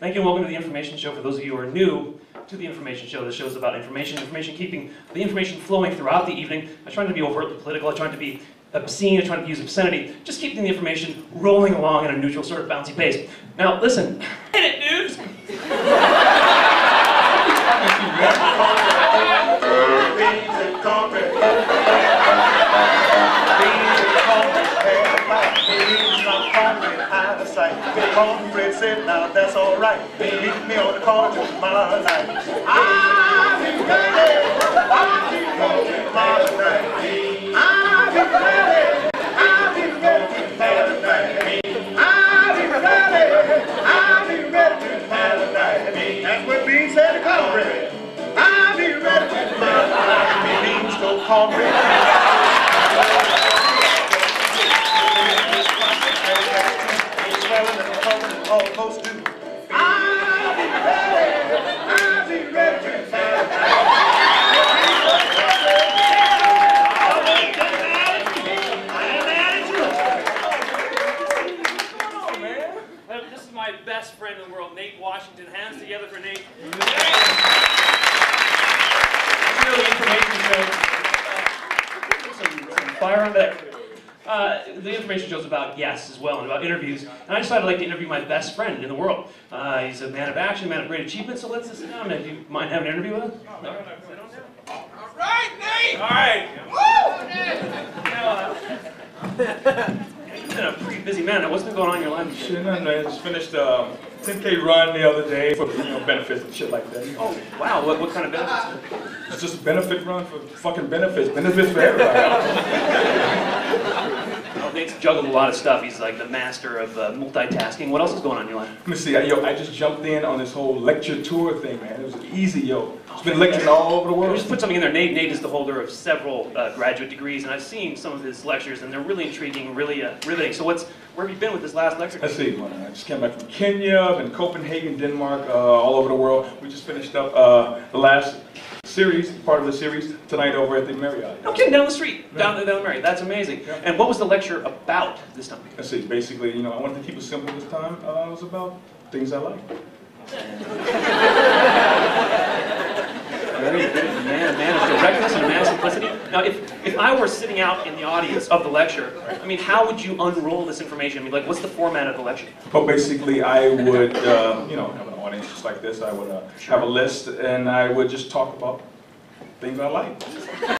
Thank you and welcome to the Information Show. For those of you who are new to the Information Show, this show is about information, keeping the information flowing throughout the evening. I try not to be overtly political, I try not to be obscene, I try not to use obscenity, just keeping the information rolling along at a neutral sort of bouncy pace. Now listen, hit it, dudes! Cornbread said, now that's all right. Meet me on the corner tomorrow night. I'll be ready. I'll be ready tomorrow night. I'll be ready. I'll be ready tomorrow night. I'll be ready. I'll be ready tomorrow night. That's what Bean said to cornbread. I'll be ready tomorrow night. Bean stole cornbread. Almost do. I'll be ready. I'll be ready. Oh, man. This is my best friend in the world, Nate Washington. Hands together for Nate. Really information show. Some fire on deck. The Information Show is about guests as well, and about interviews. And I decided I'd like to interview my best friend in the world. He's a man of action, man of great achievement, so let's sit down. Do you mind having an interview with him? No. All right, Nate! All right. Woo! You've been a pretty busy man. Now, what's been going on in your life? Shit, man, just finished a 10K run the other day for benefits and shit like that. Oh, wow. What kind of benefits? It's just a benefit run for fucking benefits. Benefits for everybody. Nate's juggled a lot of stuff. He's like the master of multitasking. What else is going on in your life? Let me see, I just jumped in on this whole lecture tour thing, man. It was easy, yo. It's been lecturing all over the world. We just put something in there. Nate is the holder of several graduate degrees, and I've seen some of his lectures, and they're really intriguing, really riveting. So where have you been with this last lecture? Let's see, man. I just came back from Kenya, I've been in Copenhagen, Denmark, all over the world. We just finished up the last series, part of the series, tonight over at the Marriott. No kidding, down the street, down the Marriott. That's amazing. Yeah. And what was the lecture about this time? Let's see, basically, I wanted to keep it simple this time. It was about things I like. Very good. A man of directness and a man of simplicity. Now, if I were sitting out in the audience of the lecture, I mean, how would you unroll this information? I mean, like, what's the format of the lecture? Well, basically, I would, have an audience just like this. I would have a list, and I would just talk about things I like.